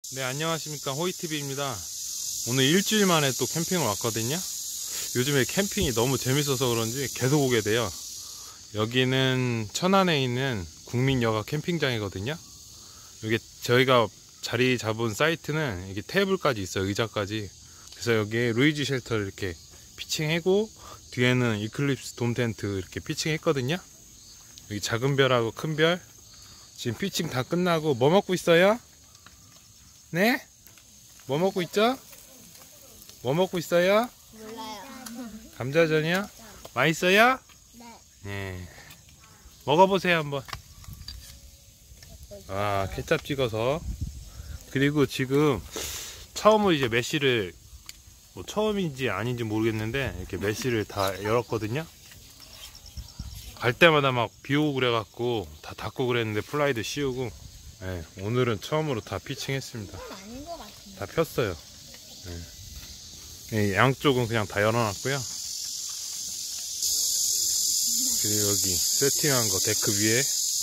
네, 안녕하십니까, 호이TV입니다. 오늘 일주일 만에 또 캠핑을 왔거든요. 요즘에 캠핑이 너무 재밌어서 그런지 계속 오게 돼요. 여기는 천안에 있는 국민여가 캠핑장이거든요. 여기 저희가 자리 잡은 사이트는 여기 테이블까지 있어요. 의자까지. 그래서 여기에 루이지 쉘터를 이렇게 피칭하고 뒤에는 이클립스 돔 텐트 이렇게 피칭했거든요. 여기 작은 별하고 큰 별 지금 피칭 다 끝나고 뭐 먹고 있어요? 네? 뭐 먹고 있죠? 뭐 먹고 있어요? 몰라요. 감자전이요? 맛있어요? 네. 네. 먹어보세요 한번. 아, 케찹 찍어서. 그리고 지금 처음으로 이제 메쉬를 뭐 처음인지 아닌지 모르겠는데 이렇게 메쉬를 다 열었거든요. 갈 때마다 막 비 오고 그래갖고 다 닫고 그랬는데 플라이도 씌우고. 네, 오늘은 처음으로 다 피칭했습니다. 아닌 것 같은데. 다 폈어요. 네. 양쪽은 그냥 다 열어놨고요. 그리고 여기 세팅한 거 데크 위에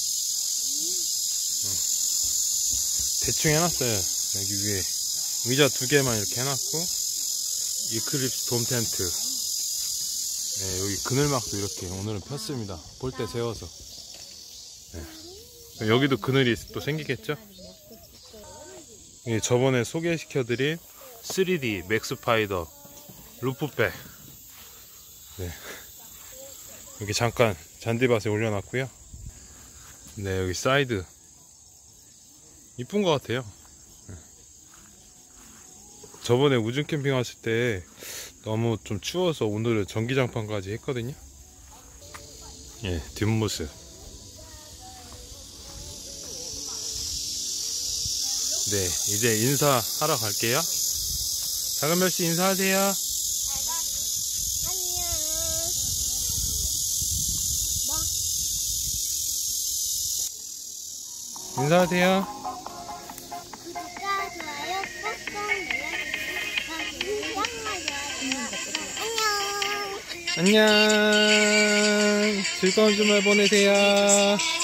대충 해놨어요. 여기 위에 의자 2개만 이렇게 해놨고 이클립스 돔 텐트. 네, 여기 그늘막도 이렇게 오늘은 폈습니다. 볼때 세워서. 네. 여기도 그늘이 또 생기겠죠? 저번에 소개시켜드린 3D 맥스파이더 루프백. 네. 여기 잠깐 잔디밭에 올려놨고요. 네, 여기 사이드 이쁜 것 같아요. 저번에 우중 캠핑 왔을 때 너무 좀 추워서 오늘은 전기장판까지 했거든요. 예, 뒷모습. 네, 이제 인사하러 갈게요. 작은 별씨 인사하세요. 안녕. 뭐? 인사하세요. 구독과 좋아요 꾹꾹 눌러주세요. 안녕. 안녕. 즐거운 주말 보내세요.